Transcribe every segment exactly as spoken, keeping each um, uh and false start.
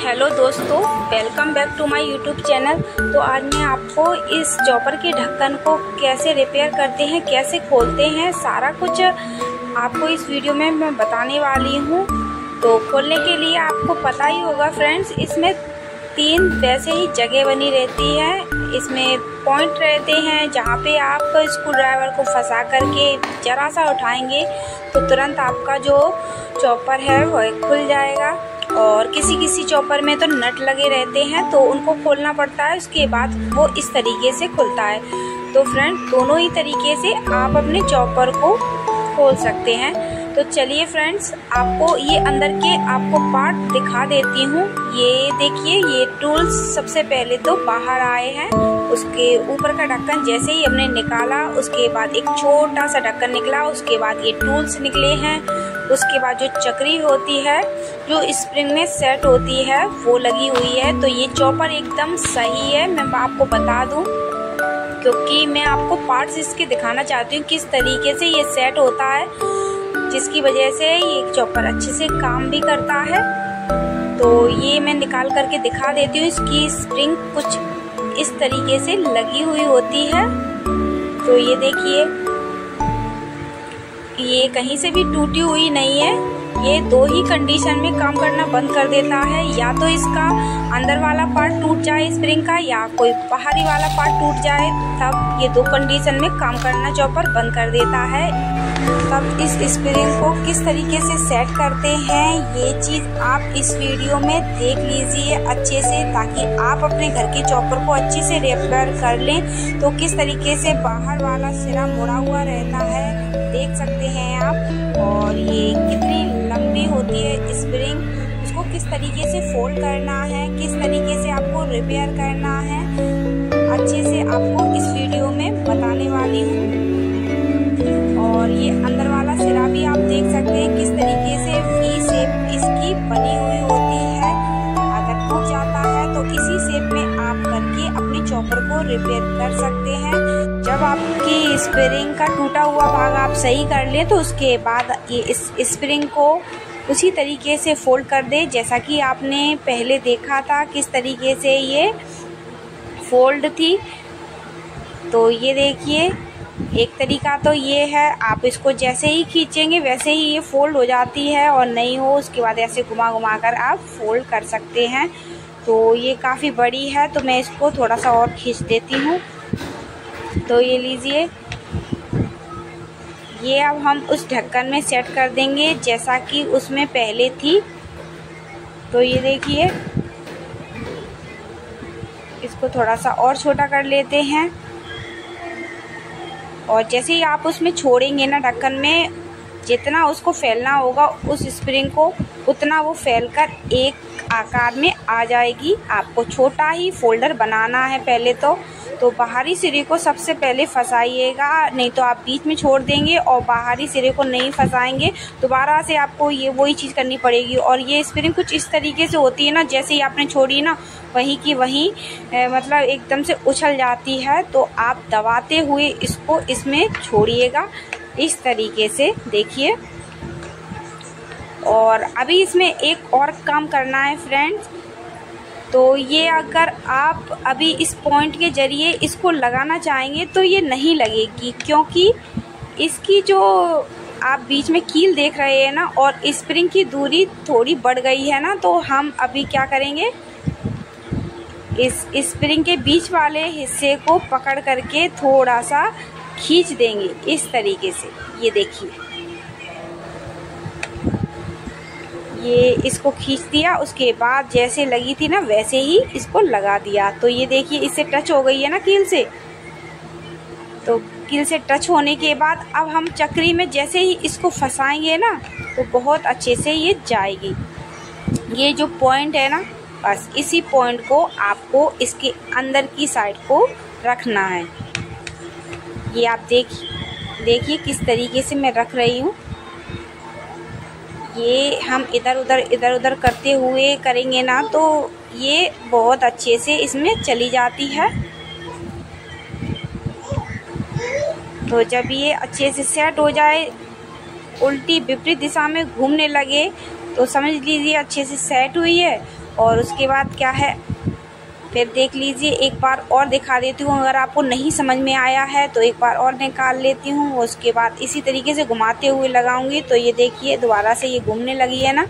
Hello दोस्तों, welcome back to my YouTube channel. तो आज मैं आपको इस चॉपर के ढक्कन को कैसे रिपेयर करते हैं, कैसे खोलते हैं, सारा कुछ आपको इस वीडियो में मैं बताने वाली हूँ। तो खोलने के लिए आपको पता ही होगा फ्रेंड्स, इसमें तीन वैसे ही जगह बनी रहती है। इसमें पॉइंट रहते हैं जहाँ पे आप स्क्रू ड्राइवर को फंसा करके जरा सा उठाएंगे तो तुरंत आपका जो चॉपर है वह खुल जाएगा। और किसी किसी चॉपर में तो नट लगे रहते हैं तो उनको खोलना पड़ता है, उसके बाद वो इस तरीके से खुलता है। तो फ्रेंड, दोनों ही तरीके से आप अपने चॉपर को खोल सकते हैं। तो चलिए फ्रेंड्स, आपको ये अंदर के आपको पार्ट दिखा देती हूँ। ये देखिए, ये टूल्स सबसे पहले तो बाहर आए हैं। उसके ऊपर का ढक्कन जैसे ही हमने निकाला, उसके बाद एक छोटा सा ढक्कन निकला, उसके बाद ये टूल्स निकले हैं। उसके बाद जो चक्री होती है जो स्प्रिंग में सेट होती है वो लगी हुई है। तो ये चॉपर एकदम सही है, मैं आपको बता दूं, क्योंकि मैं आपको पार्ट्स इसके दिखाना चाहती हूँ किस तरीके से ये सेट होता है, जिसकी वजह से ये चॉपर अच्छे से काम भी करता है। तो ये मैं निकाल करके दिखा देती हूँ। इसकी स्प्रिंग कुछ इस तरीके से लगी हुई होती है। तो ये देखिए, ये कहीं से भी टूटी हुई नहीं है। ये दो ही कंडीशन में काम करना बंद कर देता है, या तो इसका अंदर वाला पार्ट टूट जाए स्प्रिंग का, या कोई बाहरी वाला पार्ट टूट जाए, तब ये दो कंडीशन में काम करना चॉपर बंद कर देता है। तब इस स्प्रिंग को किस तरीके से सेट करते हैं ये चीज आप इस वीडियो में देख लीजिए अच्छे से, ताकि आप अपने घर के चॉपर को अच्छे से रिपेयर कर लें। तो किस तरीके से बाहर वाला सिरा मुड़ा हुआ रहता है देख सकते हैं आप, और ये कितनी लंबी होती है स्प्रिंग, उसको किस तरीके से फोल्ड करना है, किस तरीके से आपको रिपेयर करना है, अच्छे से आपको इस वीडियो में बताने वाली हूँ। और ये अंदर वाला सिरा भी आप देख सकते हैं किस तरीके से वी शेप इसकी बनी हुई होती है। अगर टूट जाता है तो इसी शेप में आप करके अपने चॉपर को रिपेयर कर सकते हैं। जब आपकी स्प्रिंग का टूटा हुआ भाग आप सही कर ले तो उसके बाद ये इस स्प्रिंग को उसी तरीके से फोल्ड कर दे, जैसा कि आपने पहले देखा था किस तरीके से ये फोल्ड थी। तो ये देखिए, एक तरीका तो ये है, आप इसको जैसे ही खींचेंगे वैसे ही ये फोल्ड हो जाती है, और नहीं हो उसके बाद ऐसे घुमा घुमा कर आप फोल्ड कर सकते हैं। तो ये काफ़ी बड़ी है तो मैं इसको थोड़ा सा और खींच देती हूँ। तो ये लीजिए, ये अब हम उस ढक्कन में सेट कर देंगे जैसा कि उसमें पहले थी। तो ये देखिए, इसको थोड़ा सा और छोटा कर लेते हैं, और जैसे ही आप उसमें छोड़ेंगे ना ढक्कन में, जितना उसको फैलना होगा उस स्प्रिंग को, उतना वो फैलकर एक आकार में आ जाएगी। आपको छोटा ही फोल्डर बनाना है पहले तो तो बाहरी सिरे को सबसे पहले फंसाइएगा, नहीं तो आप बीच में छोड़ देंगे और बाहरी सिरे को नहीं फंसाएंगे, दोबारा से आपको ये वही चीज़ करनी पड़ेगी। और ये स्प्रिंग कुछ इस तरीके से होती है ना, जैसे ही आपने छोड़ी ना वहीं की वहीं मतलब एकदम से उछल जाती है। तो आप दबाते हुए इसको इसमें छोड़िएगा इस तरीके से, देखिए। और अभी इसमें एक और काम करना है फ्रेंड्स। तो ये अगर आप अभी इस पॉइंट के जरिए इसको लगाना चाहेंगे तो ये नहीं लगेगी, क्योंकि इसकी जो आप बीच में कील देख रहे हैं ना, और स्प्रिंग की दूरी थोड़ी बढ़ गई है ना, तो हम अभी क्या करेंगे, इस स्प्रिंग के बीच वाले हिस्से को पकड़ करके थोड़ा सा खींच देंगे इस तरीके से। ये देखिए, ये इसको खींच दिया, उसके बाद जैसे लगी थी ना वैसे ही इसको लगा दिया। तो ये देखिए, इससे टच हो गई है ना कील से। तो कील से टच होने के बाद अब हम चक्री में जैसे ही इसको फंसाएंगे ना तो बहुत अच्छे से ये जाएगी। ये जो पॉइंट है ना, बस इसी पॉइंट को आपको इसके अंदर की साइड को रखना है। ये आप देख देखिए किस तरीके से मैं रख रही हूँ। ये हम इधर उधर इधर उधर करते हुए करेंगे ना तो ये बहुत अच्छे से इसमें चली जाती है। तो जब ये अच्छे से सेट हो जाए, उल्टी विपरीत दिशा में घूमने लगे, तो समझ लीजिए अच्छे से सेट हुई है। और उसके बाद क्या है, फिर देख लीजिए, एक बार और दिखा देती हूँ। अगर आपको नहीं समझ में आया है तो एक बार और निकाल लेती हूँ। उसके बाद इसी तरीके से घुमाते हुए लगाऊंगी। तो ये देखिए दोबारा से ये घूमने लगी है ना,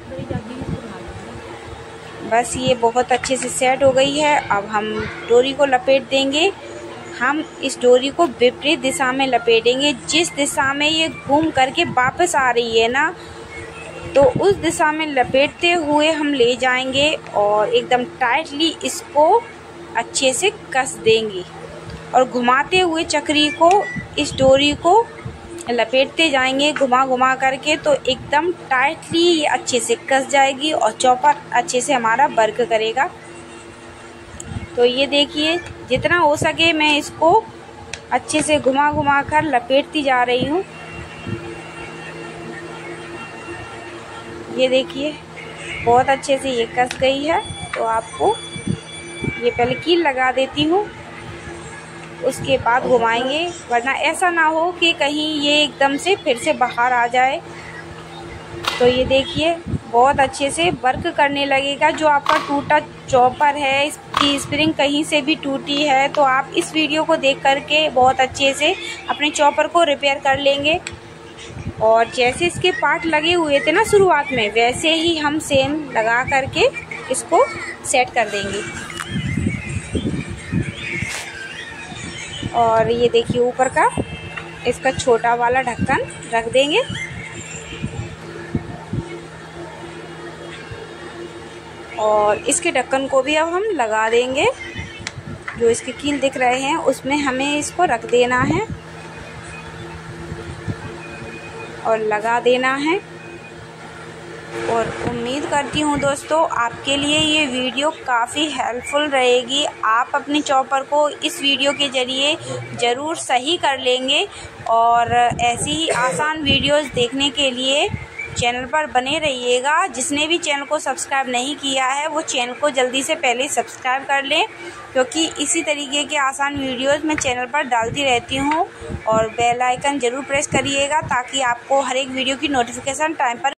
बस ये बहुत अच्छे से सेट हो गई है। अब हम डोरी को लपेट देंगे। हम इस डोरी को विपरीत दिशा में लपेटेंगे। जिस दिशा में ये घूम करके वापस आ रही है ना, तो उस दिशा में लपेटते हुए हम ले जाएंगे और एकदम टाइटली इसको अच्छे से कस देंगे और घुमाते हुए चक्री को, इस डोरी को लपेटते जाएंगे घुमा घुमा करके। तो एकदम टाइटली ये अच्छे से कस जाएगी और चॉपर अच्छे से हमारा वर्क करेगा। तो ये देखिए, जितना हो सके मैं इसको अच्छे से घुमा घुमा कर लपेटती जा रही हूँ। ये देखिए बहुत अच्छे से ये कस गई है। तो आपको ये पहले कील लगा देती हूँ, उसके बाद घुमाएंगे, वरना ऐसा ना हो कि कहीं ये एकदम से फिर से बाहर आ जाए। तो ये देखिए बहुत अच्छे से वर्क करने लगेगा। जो आपका टूटा चॉपर है, इसकी स्प्रिंग कहीं से भी टूटी है, तो आप इस वीडियो को देख करके बहुत अच्छे से अपने चॉपर को रिपेयर कर लेंगे। और जैसे इसके पार्ट लगे हुए थे ना शुरुआत में, वैसे ही हम सेम लगा करके इसको सेट कर देंगे। और ये देखिए ऊपर का इसका छोटा वाला ढक्कन रख देंगे। और इसके ढक्कन को भी अब हम लगा देंगे। जो इसके कील दिख रहे हैं उसमें हमें इसको रख देना है और लगा देना है। और उम्मीद करती हूँ दोस्तों आपके लिए ये वीडियो काफ़ी हेल्पफुल रहेगी। आप अपने चॉपर को इस वीडियो के ज़रिए ज़रूर सही कर लेंगे। और ऐसी ही आसान वीडियोस देखने के लिए चैनल पर बने रहिएगा। जिसने भी चैनल को सब्सक्राइब नहीं किया है वो चैनल को जल्दी से पहले सब्सक्राइब कर लें, क्योंकि इसी तरीके के आसान वीडियोस मैं चैनल पर डालती रहती हूँ। और बेल आइकन ज़रूर प्रेस करिएगा ताकि आपको हर एक वीडियो की नोटिफिकेशन टाइम पर